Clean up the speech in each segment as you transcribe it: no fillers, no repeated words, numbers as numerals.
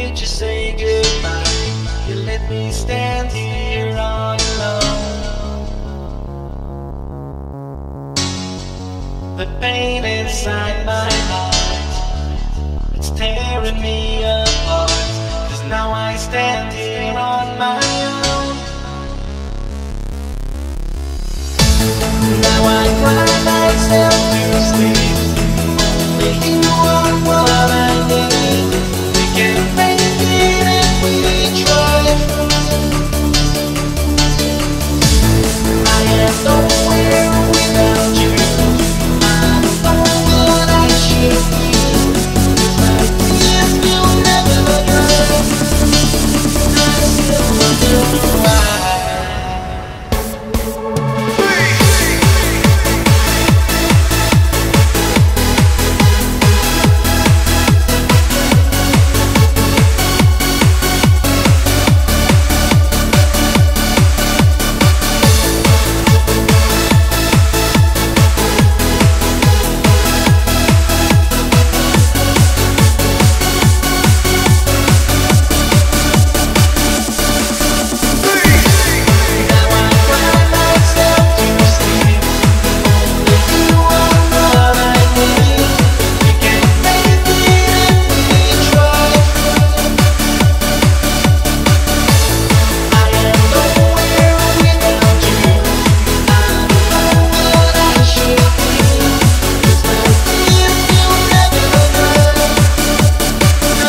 did you say goodbye? You let me stand here all alone. The pain inside my heart, it's tearing me apart. 'Cause now I stand here on my own. Now I cry myself to sleep. Only you are what I need. We can make it if we try. I am nowhere without you. I don't know what I should do. 'Cause my tears will never dry. I still wonder why.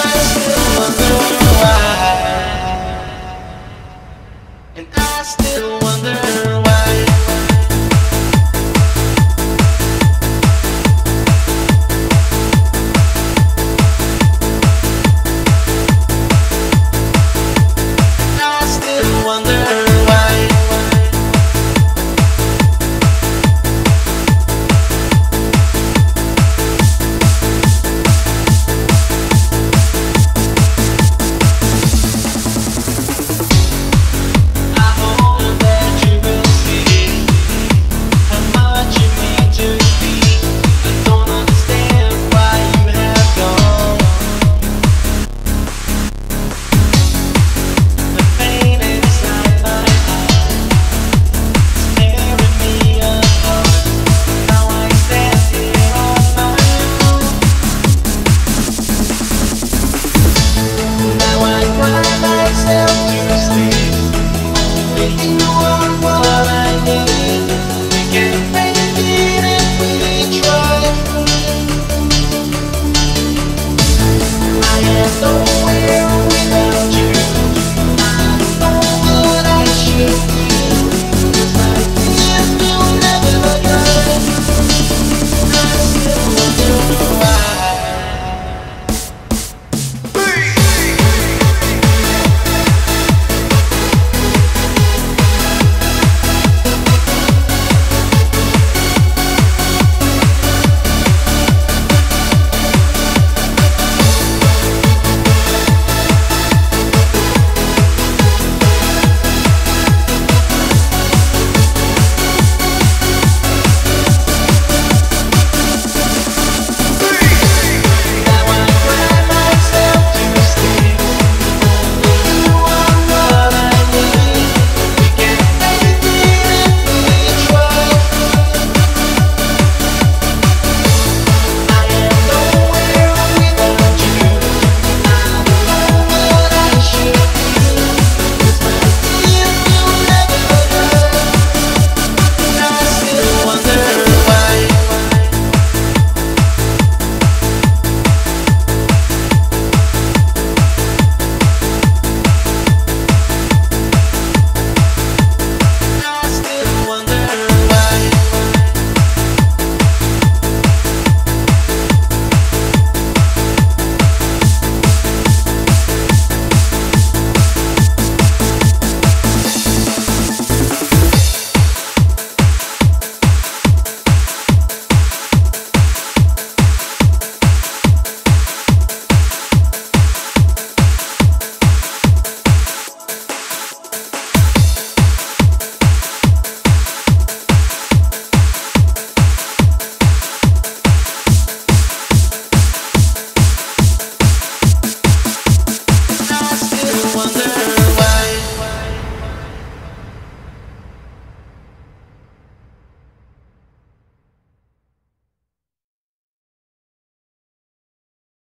And I still